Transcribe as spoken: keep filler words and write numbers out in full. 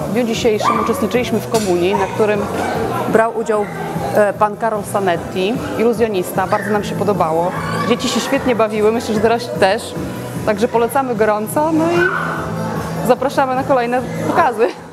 W dniu dzisiejszym uczestniczyliśmy w komunii, na którym brał udział pan Karol Sanetti, iluzjonista. Bardzo nam się podobało. Dzieci się świetnie bawiły, myślę, że dorośli też. Także polecamy gorąco, no i zapraszamy na kolejne pokazy.